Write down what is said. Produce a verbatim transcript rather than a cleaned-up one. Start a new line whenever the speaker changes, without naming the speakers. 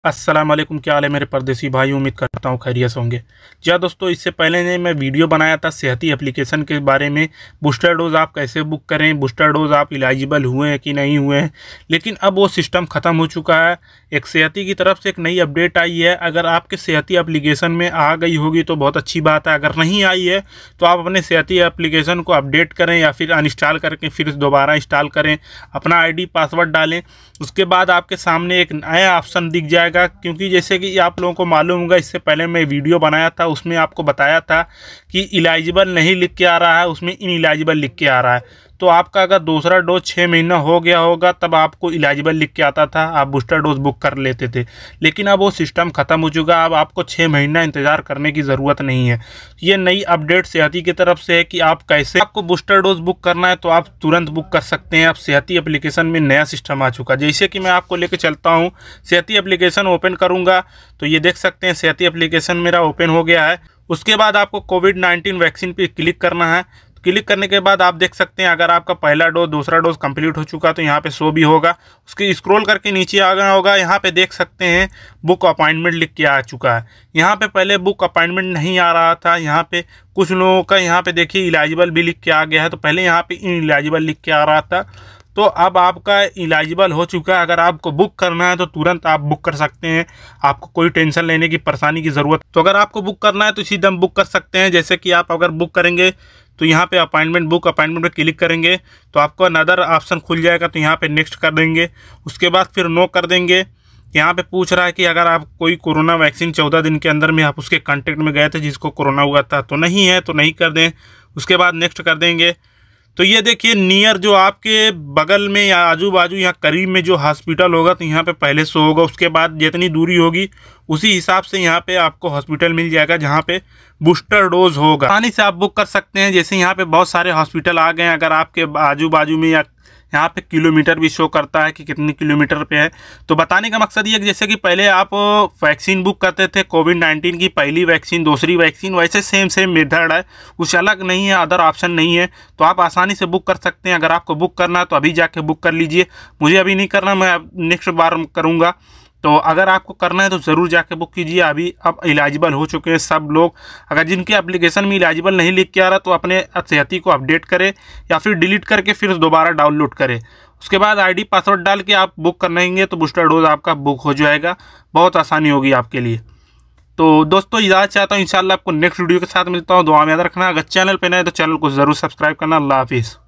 अस्सलाम वालेकुम, क्या हाल है मेरे परदेसी भाई। उम्मीद करता हूँ खैरियत से होंगे। जी हाँ दोस्तों, इससे पहले ने मैं वीडियो बनाया था सेहती एप्लीकेशन के बारे में। बूस्टर डोज़ आप कैसे बुक करें, बूस्टर डोज़ आप इलाजिबल हुए हैं कि नहीं हुए हैं। लेकिन अब वो सिस्टम ख़त्म हो चुका है। एक सेहती की तरफ से एक नई अपडेट आई है। अगर आपके सेहती एप्लीकेशन में आ गई होगी तो बहुत अच्छी बात है। अगर नहीं आई है तो आप अपने सेहती एप्लीकेशन को अपडेट करें या फिर अनइंस्टॉल करके फिर दोबारा इंस्टॉल करें, अपना आई डी पासवर्ड डालें। उसके बाद आपके सामने एक नया ऑप्शन दिख जाएगा। क्योंकि जैसे कि आप लोगों को मालूम होगा, इससे पहले मैं वीडियो बनाया था, उसमें आपको बताया था कि इलाजिबल नहीं लिख के आ रहा है, उसमें इन इलाजिबल लिख के आ रहा है। तो आपका अगर दूसरा डोज छः महीना हो गया होगा तब आपको इलाजिबल लिख के आता था, आप बूस्टर डोज बुक कर लेते थे। लेकिन अब वो सिस्टम ख़त्म हो चुका। अब आपको छः महीना इंतज़ार करने की ज़रूरत नहीं है। ये नई अपडेट सेहती की तरफ से है कि आप कैसे आपको बूस्टर डोज बुक करना है तो आप तुरंत बुक कर सकते हैं। अब सेहती एप्लीकेशन में नया सिस्टम आ चुका है। जैसे कि मैं आपको लेकर चलता हूँ, सेहती एप्लीकेशन ओपन करूँगा तो ये देख सकते हैं सेहती एप्लीकेशन मेरा ओपन हो गया है। उसके बाद आपको कोविड नाइन्टीन वैक्सीन पे क्लिक करना है। क्लिक करने के बाद आप देख सकते हैं अगर आपका पहला डोज दूसरा डोज कंप्लीट हो चुका तो यहाँ पे शो भी होगा। उसके स्क्रॉल करके नीचे आ गया होगा, यहाँ पे देख सकते हैं बुक अपॉइंटमेंट लिख के आ चुका है। यहाँ पे पहले बुक अपॉइंटमेंट नहीं आ रहा था। यहाँ पे कुछ लोगों का यहाँ पे देखिए इलाजिबल भी लिख के आ गया है। तो पहले यहाँ पे इन इलाजिबल लिख के आ रहा था, तो अब आपका इलाजिबल हो चुका है। अगर आपको बुक करना है तो तुरंत आप बुक कर सकते हैं। आपको कोई टेंशन लेने की परेशानी की ज़रूरत तो अगर आपको बुक करना है तो इसी दम बुक कर सकते हैं। जैसे कि आप अगर बुक करेंगे तो यहाँ पे अपॉइंटमेंट बुक अपॉइंटमेंट पे क्लिक करेंगे तो आपको अनदर ऑप्शन खुल जाएगा। तो यहाँ पे नेक्स्ट कर देंगे, उसके बाद फिर नो कर देंगे। यहाँ पे पूछ रहा है कि अगर आप कोई कोरोना वैक्सीन चौदह दिन के अंदर में आप उसके कांटेक्ट में गए थे जिसको कोरोना हुआ था, तो नहीं है तो नहीं कर दें। उसके बाद नेक्स्ट कर देंगे। तो ये देखिए नियर जो आपके बगल में या आजू बाजू या करीब में जो हॉस्पिटल होगा तो यहाँ पे पहले से होगा। उसके बाद जितनी दूरी होगी उसी हिसाब से यहाँ पे आपको हॉस्पिटल मिल जाएगा जहाँ पे बूस्टर डोज होगा। आसानी से आप बुक कर सकते हैं। जैसे यहाँ पे बहुत सारे हॉस्पिटल आ गए हैं। अगर आपके आजू बाजू में या यहाँ पे किलोमीटर भी शो करता है कि कितने किलोमीटर पे है। तो बताने का मकसद ये कि जैसे कि पहले आप वैक्सीन बुक करते थे कोविड नाइन्टीन की, पहली वैक्सीन दूसरी वैक्सीन, वैसे सेम सेम मेथड है, कुछ अलग नहीं है, अदर ऑप्शन नहीं है। तो आप आसानी से बुक कर सकते हैं। अगर आपको बुक करना है तो अभी जाके बुक कर लीजिए। मुझे अभी नहीं करना, मैं नेक्स्ट बार करूँगा। तो अगर आपको करना है तो ज़रूर जाके बुक कीजिए। अभी अब इलाजिबल हो चुके हैं सब लोग। अगर जिनके एप्लीकेशन में इलाजिबल नहीं लिख के आ रहा तो अपने सेहती को अपडेट करें या फिर डिलीट करके फिर दोबारा डाउनलोड करें। उसके बाद आईडी पासवर्ड डाल के आप बुक करेंगे तो बूस्टर डोज आपका बुक हो जाएगा। बहुत आसानी होगी आपके लिए। तो दोस्तों इजाज़त चाहता हूँ। इंशाल्लाह आपको नेक्स्ट वीडियो के साथ मिलता हूँ। दुआ में याद रखना। अगर चैनल पर नए तो चैनल को ज़रूर सब्सक्राइब करना। अल्लाह हाफिज़।